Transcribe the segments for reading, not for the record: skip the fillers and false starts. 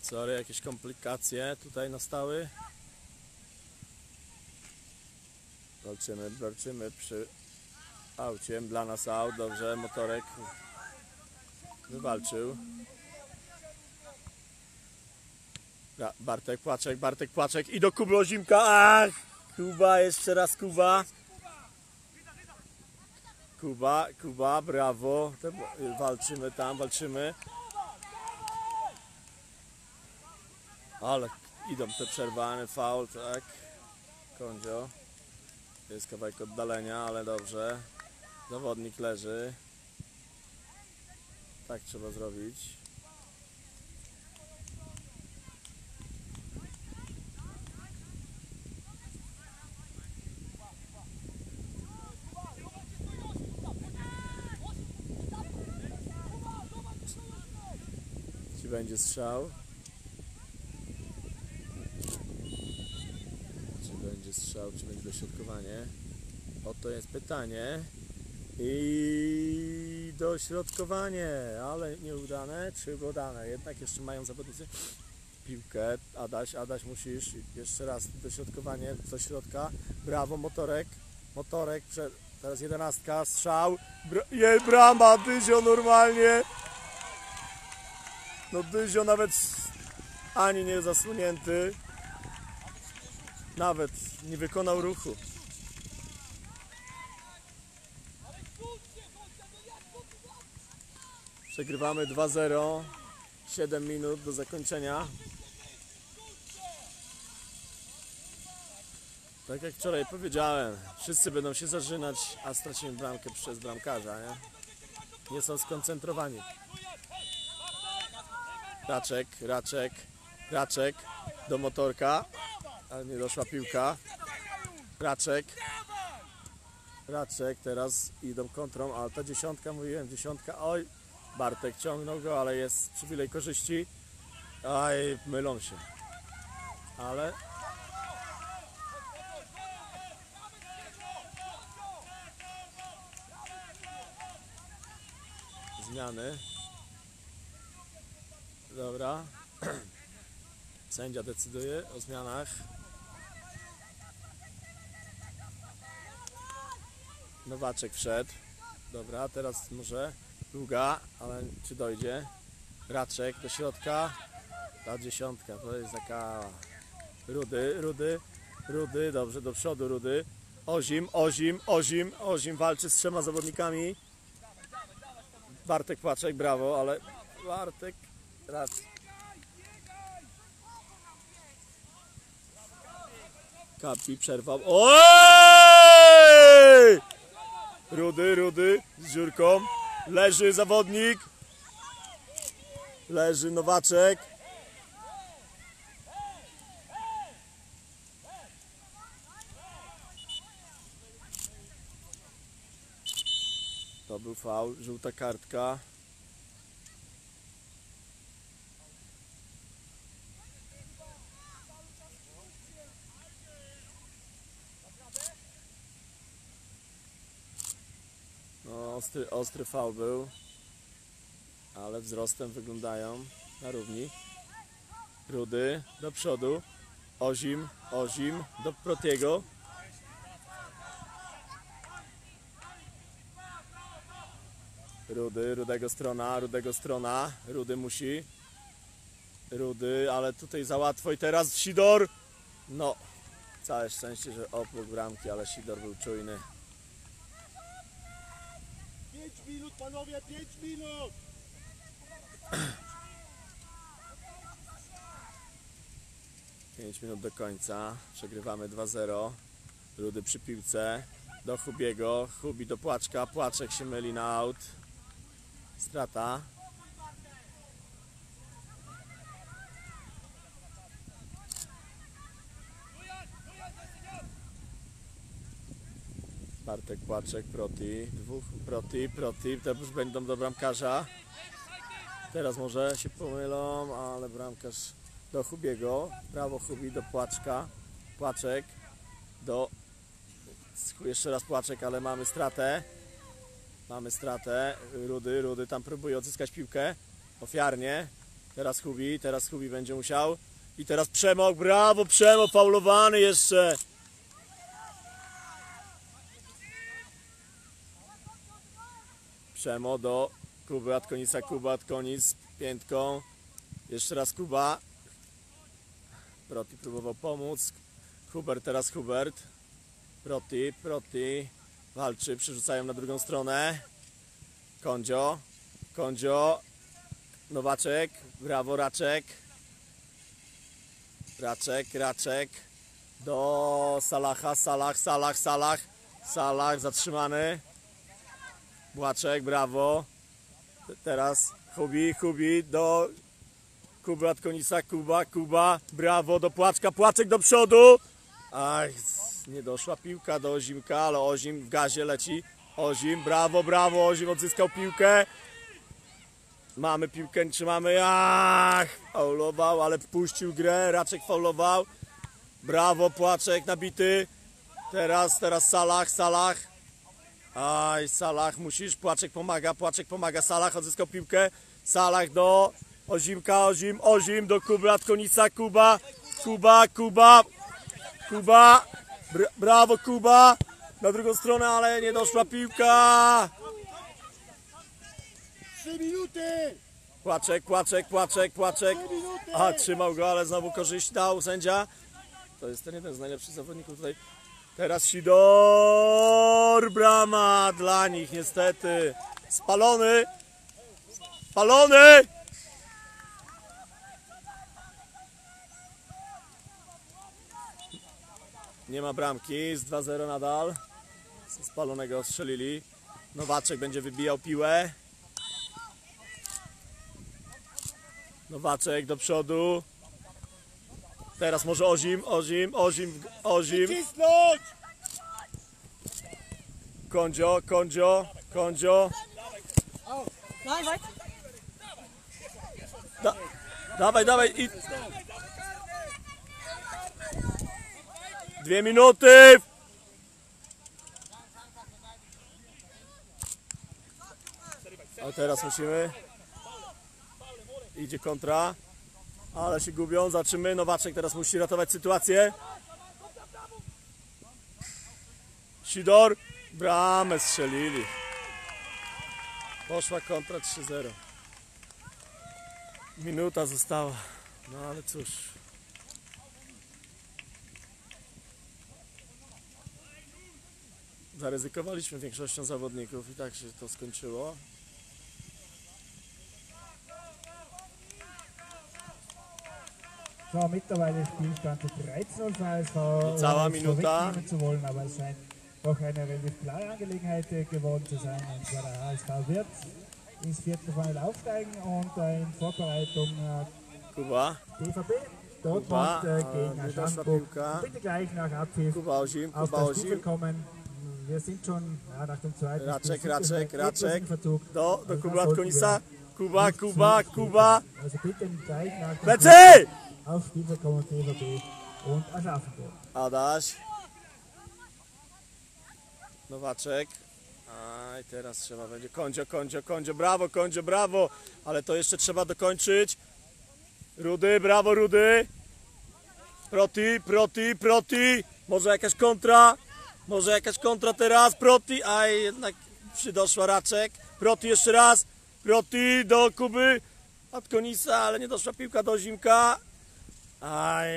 Sorry, jakieś komplikacje tutaj nastały. Walczymy przy aucie. Dla nas aut, dobrze, motorek wywalczył. Bartek Płaczek i do Kuby Ozimka. Ach, Kuba, jeszcze raz Kuba. Kuba, brawo. Walczymy tam, walczymy. Ale idą te przerwane, faul, tak. Kondzio. Jest kawałek oddalenia, ale dobrze. Zawodnik leży. Tak trzeba zrobić. Czy będzie strzał? Czy będzie dośrodkowanie? Oto jest pytanie. I dośrodkowanie, ale nieudane, czy udane? Jednak jeszcze mają zawodnicy piłkę. Adaś, musisz jeszcze raz dośrodkowanie do środka. Brawo, motorek, teraz 11, strzał. Brama, Dyzio normalnie. No Dyzio nawet ani nie zasłonięty. Nawet nie wykonał ruchu. Przegrywamy 2-0. 7 minut do zakończenia. Tak jak wczoraj powiedziałem, wszyscy będą się zażynać, a stracimy bramkę przez bramkarza, nie? Nie są skoncentrowani. Raczek do motorka. Ale nie doszła piłka. Raczek, teraz idą kontrą, ale ta dziesiątka, mówiłem, oj, Bartek ciągnął go, ale jest przywilej korzyści. Aj, mylą się. Ale zmiany. Dobra. Sędzia decyduje o zmianach. Nowaczek wszedł. Dobra, teraz może długa, ale czy dojdzie? Raczek do środka. Ta dziesiątka to jest taka... Rudy, dobrze, do przodu Rudy. Ozim walczy z 3 zawodnikami. Bartek Płaczek, brawo, ale Bartek raz. Kapi przerwał. Oj! Rudy z dziurką. Leży zawodnik. Leży Nowaczek. To był faul, żółta kartka. No, ostry faul był, ale wzrostem wyglądają na równi. Rudy do przodu. Ozim do Protiego. Rudego strona. Rudy musi. Ale tutaj za łatwo i teraz Sidor. No, całe szczęście, że oprócz bramki, ale Sidor był czujny. 5 minut, panowie, 5 minut! Pięć minut do końca. Przegrywamy 2-0. Rudy przy piłce. Do Hubiego. Hubi do Płaczka. Płaczek się myli na aut. Strata. Bartek Płaczek, Proti. Proti. To już będą do bramkarza. Teraz może się pomylą, ale bramkarz do Hubiego. Prawo Hubi do Płaczka. Płaczek do... Jeszcze raz Płaczek, ale mamy stratę. Rudy tam próbuje odzyskać piłkę. Ofiarnie. Teraz Hubi będzie musiał. I teraz Przemok, brawo Przemok, faulowany jeszcze. Przemo do Kuby Atkonisa, Kuba Atkonis piętką. Jeszcze raz Kuba. Proti próbował pomóc. Teraz Hubert. Proti walczy, przerzucają na drugą stronę. Kondzio. Nowaczek, brawo Raczek. Raczek. Do Salaha, Salah zatrzymany. Błaczek, brawo. Teraz Hubi do Kuby Atkonisa, Kuba, brawo do Płaczka, Płaczek do przodu. Aj, nie doszła piłka do Ozimka, ale Ozim w gazie leci. Ozim, brawo, Ozim odzyskał piłkę. Mamy piłkę, trzymamy. Ach, faulował, ale wpuścił grę, Raczek faulował. Brawo, Płaczek nabity. Teraz Salah. Aj, Salah, musisz, Płaczek pomaga, Salah odzyskał piłkę. Salah do Ozimka, Ozim do Kuby Atkonisa, Kuba. Brawo Kuba. Na drugą stronę, ale nie doszła piłka. 3 minuty! Płaczek. A, trzymał go, ale znowu korzyść dał sędzia. To jest ten jeden z najlepszych zawodników tutaj. Teraz Sidor, brama dla nich niestety. Spalony. Nie ma bramki, z 2-0 nadal. Z spalonego strzelili. Nowaczek będzie wybijał piłę. Nowaczek do przodu. Teraz może Ozim. Cisnąć! Kondzio. Dawaj. I... 2 minuty. A teraz musimy. Idzie kontra. Ale się gubią, zobaczymy. Nowaczek teraz musi ratować sytuację. Sidor. Bramę strzelili. Poszła kontra 3-0. Minuta została. No ale cóż. Zaryzykowaliśmy większością zawodników i tak się to skończyło. So, mittlerweile Spielstand 13-0 für ASV. Cała minuta. Vorwegnehmen zu wollen, aber es scheint doch eine relativ klare Angelegenheit geworden zu sein. Und zwar der ASV wird ins Viertelfinale aufsteigen und in Vorbereitung Kuba. DVB Dortmund gegen Aschaffenburg. Bitte gleich nach Abpfiff auf das Spiel kommen. Wir sind schon nach dem zweiten Raczek. Verzug. Do Kuby Atkonisa. Kuba. Also bitte gleich nach dem Plecy! auf Spielfeld kommen DVB und Aschaffenburg. Adaś. Nowaczek. A i teraz trzeba będzie. Kondzio. Brawo. Ale to jeszcze trzeba dokończyć. Rudy, brawo Rudy. Proti. Może jakaś kontra teraz. Proti. A jednak przydoszła Raczek. Proti jeszcze raz. Proti do Kuby Atkonisa, ale nie doszła piłka do Ozimka. Aj.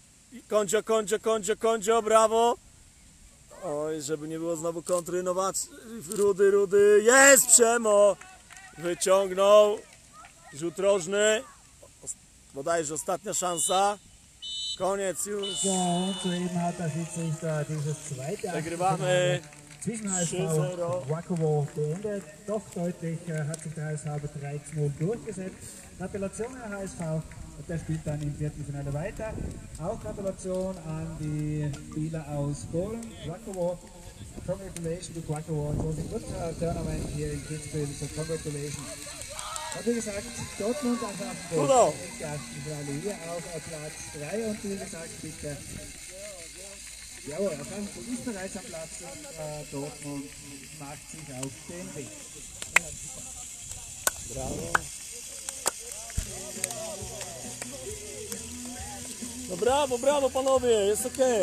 Kondzio, brawo. Oj, żeby nie było znowu kontry. Rudy. Jest Przemo. Wyciągnął. Rzut rożny. Bodajże ostatnia szansa. Koniec już. So, und soeben hat der Schiedsrichter dieses zweite Przegrywamy. zwischen HSV und Łakowo beendet. Doch deutlich hat sich der HSV mit 3-0 durchgesetzt. Gratulation an HSV. Der spielt dann im Viertelfinale weiter. Auch Gratulation an die Spieler aus Polen. Łakowo. Congratulations to Łakowo. It was a good tournament here in Kitzbühel. So congratulations. Und wie gesagt, Dortmund an Aschaffenburg im Gassenfinale hier auf Platz 3 und wie gesagt, bitte. Jawohl, Aschaffenburg ist bereits am Platz und Dortmund macht sich auf den Weg. Brawo. No brawo, brawo panowie, jest okej.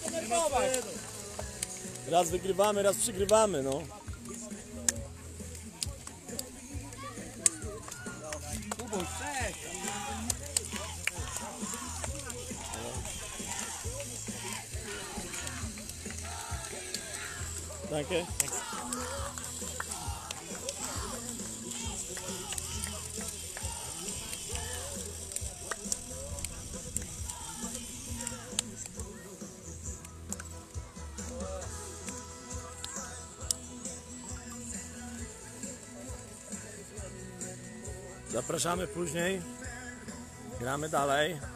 Raz wygrywamy, raz przegrywamy, no. Danke. Zapraszamy później. Gramy dalej.